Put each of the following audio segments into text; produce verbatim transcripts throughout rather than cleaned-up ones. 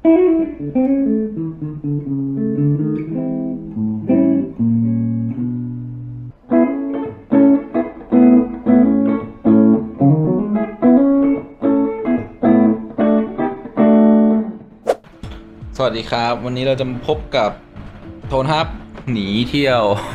สวัสดีครับวันนี้เราจะพบกับโทนฮับหนีเที่ยว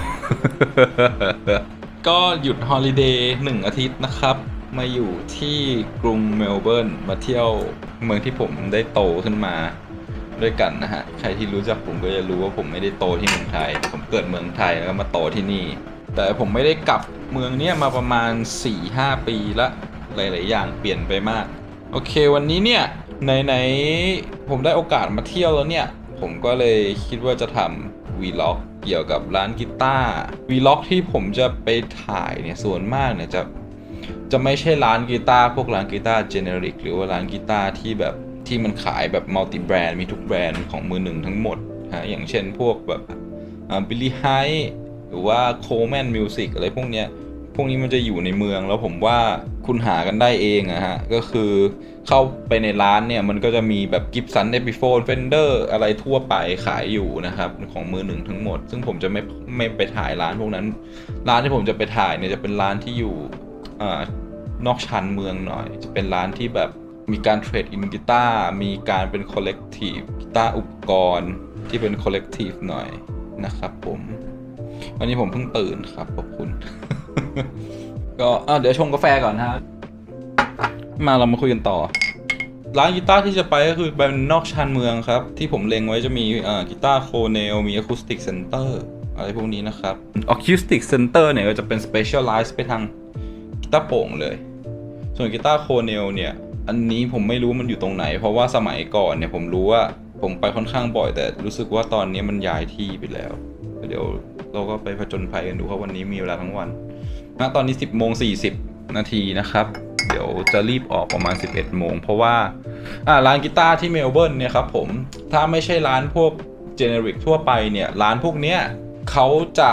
ก็หยุดฮอลิเดย์หนึ่งอาทิตย์นะครับมาอยู่ที่กรุงเมลเบิร์นมาเที่ยวเมืองที่ผมได้โตขึ้นมาด้วยกันนะฮะใครที่รู้จักผมก็จะรู้ว่าผมไม่ได้โตที่เมืองไทยผมเกิดเมืองไทยแล้วก็มาโตที่นี่แต่ผมไม่ได้กลับเมืองนี้มาประมาณ สี่ห้า ปีละหลายๆอย่างเปลี่ยนไปมากโอเควันนี้เนี่ยไหนๆผมได้โอกาสมาเที่ยวแล้วเนี่ยผมก็เลยคิดว่าจะทำวีล็อกเกี่ยวกับร้านกีตาร์วีล็อกที่ผมจะไปถ่ายเนี่ยส่วนมากเนี่ยจะจะไม่ใช่ร้านกีตาร์พวกร้านกีตาร์เจเนริกหรือว่าร้านกีตาร์ที่แบบที่มันขายแบบมัลติแบรนด์มีทุกแบรนด์ของมือหนึ่งทั้งหมดฮะอย่างเช่นพวกแบบบิลลี่ไฮหรือว่าโคลแมนมิวสิกอะไรพวกเนี้ยพวกนี้มันจะอยู่ในเมืองแล้วผมว่าคุณหากันได้เองอะฮะก็คือเข้าไปในร้านเนี่ยมันก็จะมีแบบกิฟสันเอพิโฟนเฟนเดอร์อะไรทั่วไปขายอยู่นะครับของมือหนึ่งทั้งหมดซึ่งผมจะไม่ไม่ไปถ่ายร้านพวกนั้นร้านที่ผมจะไปถ่ายเนี่ยจะเป็นร้านที่อยู่อ่านอกชานเมืองหน่อยจะเป็นร้านที่แบบมีการเทรดอินกีตาร์มีการเป็นคอลเลกทีฟกีตาร์อุปกรณ์ที่เป็นคอลเลกทีฟหน่อยนะครับผมวันนี้ผมเพิ่งตื่นครับขอบคุณ ก็เดี๋ยวชงกาแฟก่อนนะฮะมาเรามาคุยกันต่อร้านกีตาร์ที่จะไปก็คือเป็นนอกชานเมืองครับที่ผมเล็งไว้จะมีกีตาร์โคเนลมีอะคูสติกเซ็นเตอร์อะไรพวกนี้นะครับอะคูสติกเซ็นเตอร์เนี่ยก็จะเป็นสเปเชียลไลซ์ไปทางกีตาร์โปร่งเลยส่วนกีตาร์โคเนลเนี่ยอันนี้ผมไม่รู้มันอยู่ตรงไหนเพราะว่าสมัยก่อนเนี่ยผมรู้ว่าผมไปค่อนข้างบ่อยแต่รู้สึกว่าตอนนี้มันย้ายที่ไปแล้วเดี๋ยวเราก็ไปผจญภัยกันดูเพราะวันนี้มีเวลาทั้งวันณตอนนี้ สิบโมงสี่สิบ นาทีนะครับเดี๋ยวจะรีบออกประมาณ สิบเอ็ดโมงเพราะว่าอ่าร้านกีตาร์ที่เมลเบิร์นเนี่ยครับผมถ้าไม่ใช่ร้านพวกเจเนริกทั่วไปเนี่ยร้านพวกเนี้ยเขาจะ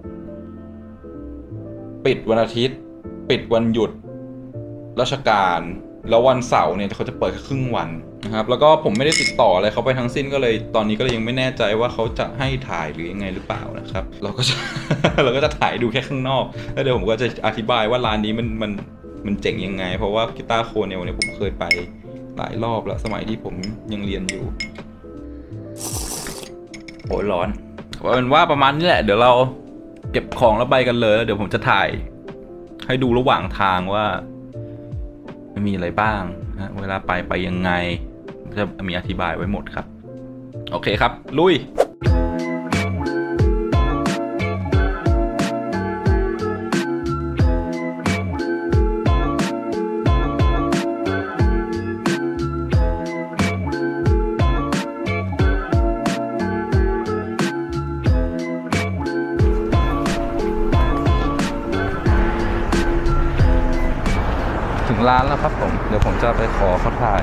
ปิดวันอาทิตย์ปิดวันหยุดราชการแล้ววันเสาร์เนี่ยเขาจะเปิดครึ่งวันนะครับแล้วก็ผมไม่ได้ติดต่ออะไรเขาไปทั้งสิ้นก็เลยตอนนี้ก็เลยยังไม่แน่ใจว่าเขาจะให้ถ่ายหรือยังไงหรือเปล่านะครับเราก็จะ เราก็จะถ่ายดูแค่ข้างนอกแล้วเดี๋ยวผมก็จะอธิบายว่าร้านนี้มันมันมันเจ๋งยังไงเพราะว่ากีตาร์โคเนลเนี่ยผมเคยไปหลายรอบแล้วสมัยที่ผมยังเรียนอยู่โอ้ยร้อนเอาเป็นว่าประมาณนี้แหละเดี๋ยวเราเก็บของแล้วไปกันเลยแล้วเดี๋ยวผมจะถ่ายให้ดูระหว่างทางว่ามีอะไรบ้างนะเวลาไปไปยังไงจะมีอธิบายไว้หมดครับโอเคครับลุยถึงร้านแล้วครับผมเดี๋ยวผมจะไปขอเขาถ่าย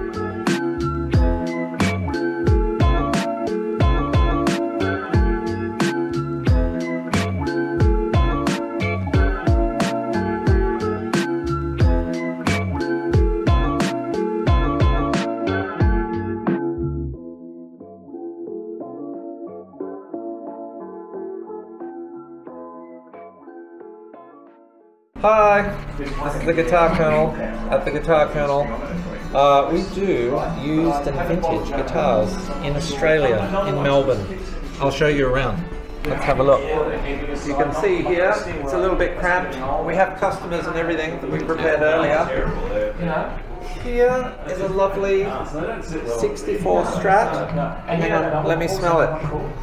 Hi, it's the Guitar Colonel at the Guitar Colonel. Uh, we do used and vintage guitars in Australia, in Melbourne. I'll show you around. Let's have a look. You can see here, it's a little bit cramped. We have customers and everything that we prepared earlier. Here is a lovely sixty-four Strat. Hang on, let me smell it.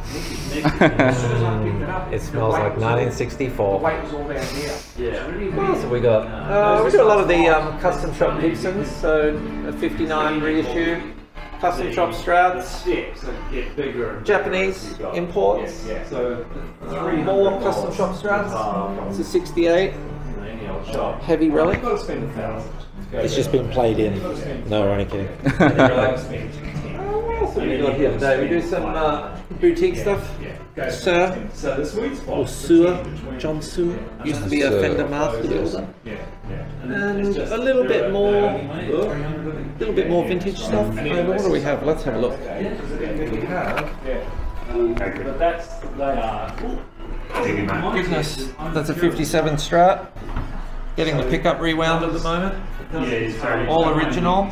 mm, it smells like nineteen sixty-four. What else have we got? Uh, we do a lot of the um, custom shop Gibsons, so a fifty-nine reissue. Custom shop Strats, Japanese imports, more custom shop Strats. It's a sixty-eight, heavy relic. It's just been played in. No, we're only kidding. uh, what else else have we got here today? We do some uh, boutique stuff. Sir, or Sir, John Sue, used to be a Fender master builder. And a little bit more, a little bit more vintage stuff. Uh, what do we have? Let's have a look. We have. But that's they are. Goodness, that's a fifty-seven Strat. Getting the pickup rewound at the moment. All original.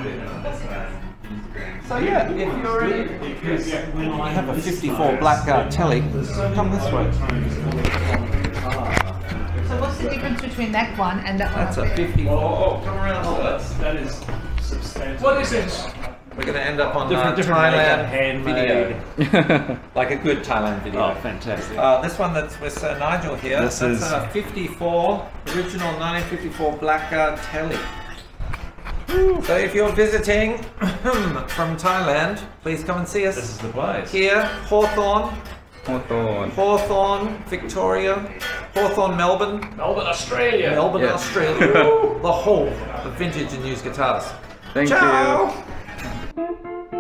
So yeah, if you're in, I have a fifty-four Blackguard Telly. Come this way. So what's the difference between that one and that one? That's a fifty-four. Oh, come around. Oh, that's, that is substantial. What is this? We're going to end up on Different- uh, different Thailand handmade. video, like a good Thailand video. Oh, fantastic. Uh, this one that's with Sir Nigel here. This that's is- a fifty-four, original nineteen fifty-four Blackguard Telly. So if you're visiting from Thailand, please come and see us This is the place. here, Hawthorne, โมโตน Hawthorne, Victoria, Hawthorne, Melbourne, Melbourne, Australia. Melbourne, Yes. Australia, the whole of vintage and used guitars. Thank Ciao. you.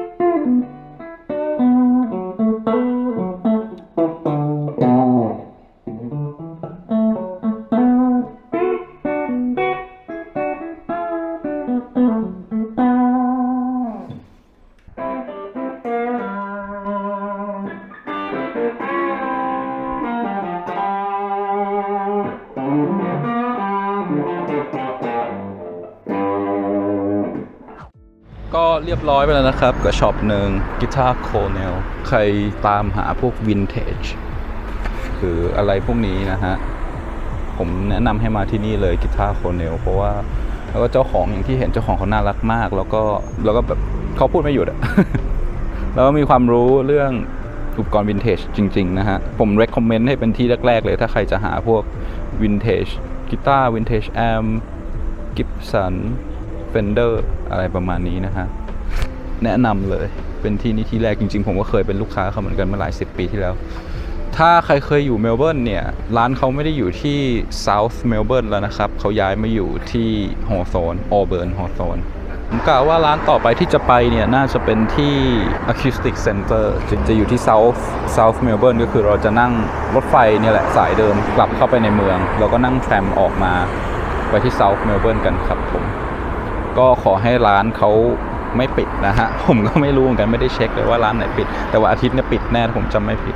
ก็เรียบร้อยไปแล้วนะครับกับช็อปหนึ่ง Guitar Cornell ใครตามหาพวกวินเทจหรืออะไรพวกนี้นะฮะ ผมแนะนำให้มาที่นี่เลย Guitar Cornell เพราะว่าแล้วก็เจ้าของอย่างที่เห็นเจ้าของเขาน่ารักมาก แล้วก็แล้วก็แบบเขาพูดไม่หยุดอะ แล้วก็มีความรู้เรื่องอุปกรณ์วินเทจจริงๆนะฮะ ผม recommend ให้เป็นที่แรกๆเลยถ้าใครจะหาพวกวินเทจกีตาร์วินเทจแอมกิฟสันเฟนเดอร์อะไรประมาณนี้นะฮะ แนะนำเลยเป็นที่นี่ที่แรกจริงๆผมก็เคยเป็นลูกค้าเขาเหมือนกันเมื่อหลายสิบปีที่แล้ว ถ้าใครเคยอยู่เมลเบิร์นเนี่ยร้านเขาไม่ได้อยู่ที่ South Melbourne แล้วนะครับเขาย้ายมาอยู่ที่ Hawthorne Auburn Hawthorne ผมกล่าวว่าร้านต่อไปที่จะไปเนี่ยน่าจะเป็นที่ Acoustic Center จะจะอยู่ที่ South South Melbourne ก็คือเราจะนั่งรถไฟเนี่ยแหละสายเดิมกลับเข้าไปในเมืองแล้วก็นั่งแทรมออกมาไปที่ South Melbourne กันครับผมก็ขอให้ร้านเขาไม่ปิดนะฮะผมก็ไม่รู้เหมือนกันไม่ได้เช็คเลยว่าร้านไหนปิดแต่ว่าอาทิตย์นี้ปิดแน่ผมจำไม่ผิด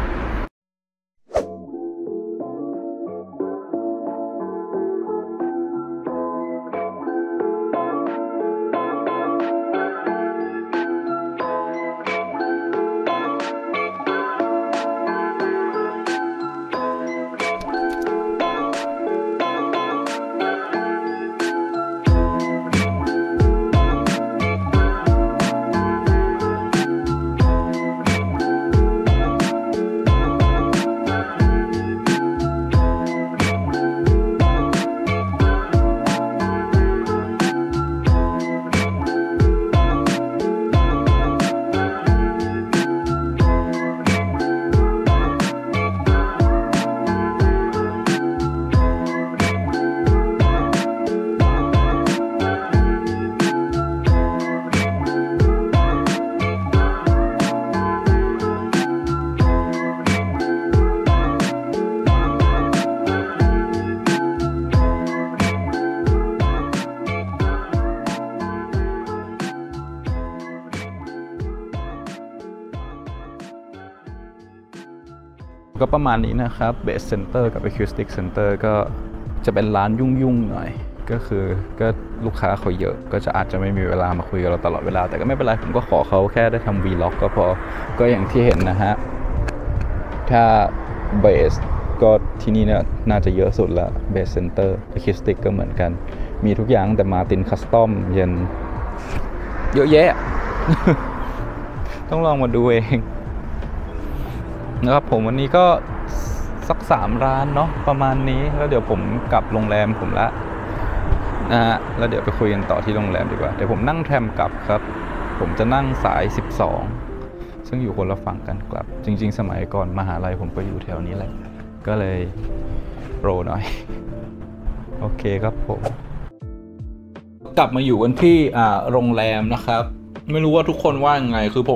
ก็ประมาณนี้นะครับ Bass Center กับ Acoustic Center ก็จะเป็นร้านยุ่งๆหน่อยก็คือก็ลูกค้าเขาเยอะก็จะอาจจะไม่มีเวลามาคุยกับเราตลอดเวลาแต่ก็ไม่เป็นไรผมก็ขอเขาแค่ได้ทำ Vlog ก็พอก็อย่างที่เห็นนะฮะถ้า Bass ก็ที่นี่เนี่ยน่าจะเยอะสุดละ Bass Center Acoustic ก็เหมือนกันมีทุกอย่างแต่มาตินคัสตอมเย็นเยอะแยะ ต้องลองมาดูเองนะครับผมวันนี้ก็สักสามร้านเนาะประมาณนี้แล้วเดี๋ยวผมกลับโรงแรมผมละนะฮะแล้วเดี๋ยวไปคุยกันต่อที่โรงแรมดีกว่าเดี๋ยวผมนั่งแทรมกลับครับผมจะนั่งสายสิบสองซึ่งอยู่คนละฝั่งกันกลับจริงๆสมัยก่อนมหาลัยผมก็อยู่แถวนี้แหละก็เลยโปรหน่อยโอเคครับผมกลับมาอยู่กันที่อ่าโรงแรมนะครับไม่รู้ว่าทุกคนว่ายังไงคือผม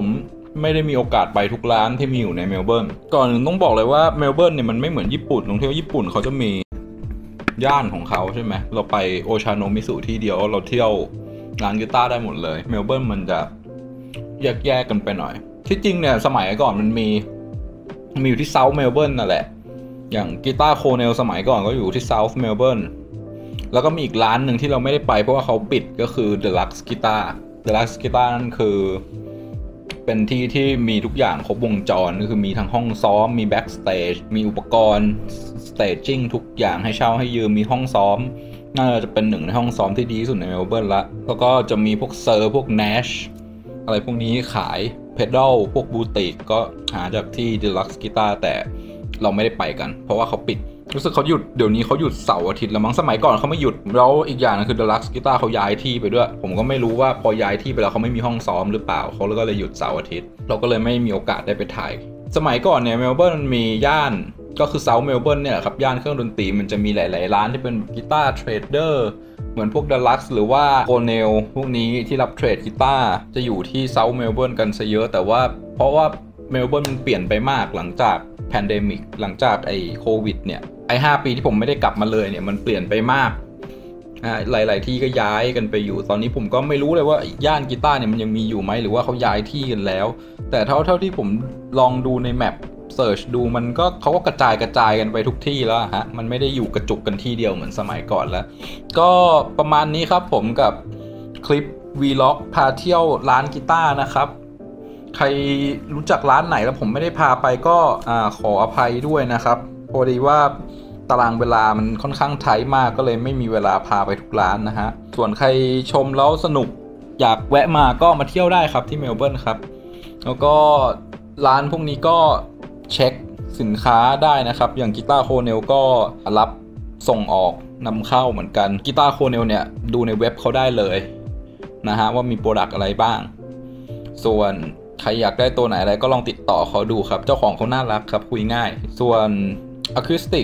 ไม่ได้มีโอกาสไปทุกร้านที่มีอยู่ในเมลเบิร์นก่อนอื่นต้องบอกเลยว่าเมลเบิร์นเนี่ยมันไม่เหมือนญี่ปุ่นตรงที่ว่าญี่ปุ่นเขาจะมีย่านของเขาใช่ไหมเราไปโอชาโนมิสุที่เดียวเราเที่ยวร้านกีตาร์ได้หมดเลยเมลเบิร์นมันจะแยกๆกันไปหน่อยที่จริงเนี่ยสมัยก่อนมันมีมีอยู่ที่เซาท์เมลเบิร์นนั่นแหละอย่างกีตาร์โคเนลสมัยก่อนก็อยู่ที่เซาท์เมลเบิร์นแล้วก็มีอีกร้านหนึ่งที่เราไม่ได้ไปเพราะว่าเขาปิดก็คือ Deluxe Guitar Deluxe Guitar นั่นคือเป็นที่ที่มีทุกอย่างครบวงจรก็คือมีทั้งห้องซ้อมมี Backstage มีอุปกรณ์ Staging ทุกอย่างให้เช่าให้ยืมมีห้องซ้อมน่าจะเป็นหนึ่งในห้องซ้อมที่ดีที่สุดในเมลเบิร์นละแล้วก็จะมีพวกเซอร์พวก Nash อะไรพวกนี้ขายเพดอลพวกบูติกก็หาจากที่ Deluxe Guitar แต่เราไม่ได้ไปกันเพราะว่าเขาปิดรู้สึกเขาหยุดเดี๋ยวนี้เขาหยุดเสาร์อาทิตย์แล้วมั้งสมัยก่อนเขาไม่หยุดแล้วอีกอย่างนึงคือ Deluxe Guitar เขาย้ายที่ไปด้วยผมก็ไม่รู้ว่าพอย้ายที่ไปแล้วเขาไม่มีห้องซ้อมหรือเปล่าเขาก็เลยหยุดเสาร์อาทิตย์เราก็เลยไม่มีโอกาสได้ไปถ่ายสมัยก่อนเนี่ยเมลเบิร์นมันมีย่านก็คือเซาท์เมลเบิร์นเนี่ยครับย่านเครื่องดนตรีมันจะมีหลายๆร้านที่เป็นกีตาร์เทรดเดอร์เหมือนพวก Deluxe หรือว่าโคเนลพวกนี้ที่รับเทรดกีตาร์จะอยู่ที่เซาท์เมลเบิร์นกันซะเยอะแต่ว่าเพราะว่าเมลเบิร์นมันเปลี่ยนไปมากหลังจากแพนเดมิกหลังจากไอ้โควิดเนี่ยไอ้ห้าปีที่ผมไม่ได้กลับมาเลยเนี่ยมันเปลี่ยนไปมากหลายๆที่ก็ย้ายกันไปอยู่ตอนนี้ผมก็ไม่รู้เลยว่าย่านกีตาร์เนี่ยมันยังมีอยู่ไหมหรือว่าเขาย้ายที่กันแล้วแต่เท่าเท่าที่ผมลองดูในแมปเสิร์ชดูมันก็เขาก็กระจายกระจายกันไปทุกที่แล้วฮะมันไม่ได้อยู่กระจุกกันที่เดียวเหมือนสมัยก่อนแล้วก็ประมาณนี้ครับผมกับคลิปวีล็อกพาเที่ยวร้านกีตาร์นะครับใครรู้จักร้านไหนแล้วผมไม่ได้พาไปก็อ่าขออภัยด้วยนะครับพอดีว่าตารางเวลามันค่อนข้างไทท์มากก็เลยไม่มีเวลาพาไปทุกร้านนะฮะส่วนใครชมแล้วสนุกอยากแวะมาก็มาเที่ยวได้ครับที่เมลเบิร์นครับแล้วก็ร้านพวกนี้ก็เช็คสินค้าได้นะครับอย่างกีตาร์โคเนลก็รับส่งออกนำเข้าเหมือนกันกีตาร์โคเนลเนี่ยดูในเว็บเขาได้เลยนะฮะว่ามีโปรดักต์อะไรบ้างส่วนใครอยากได้ตัวไหนอะไรก็ลองติดต่อเขาดูครับเจ้าของเขาน่ารักครับคุยง่ายส่วน Acoustic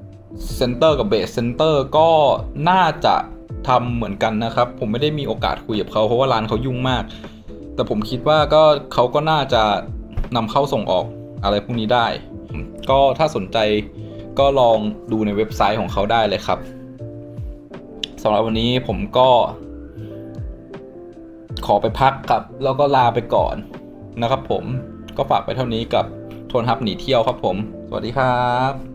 Center กับ Bass Center ก็น่าจะทำเหมือนกันนะครับผมไม่ได้มีโอกาสคุยกับเขาเพราะว่าร้านเขายุ่งมากแต่ผมคิดว่าก็เขาก็น่าจะนำเข้าส่งออกอะไรพวกนี้ได้ก็ถ้าสนใจก็ลองดูในเว็บไซต์ของเขาได้เลยครับสำหรับวันนี้ผมก็ขอไปพักครับแล้วก็ลาไปก่อนนะครับผมก็ฝากไปเท่านี้กับโทนฮับหนีเที่ยวครับผมสวัสดีครับ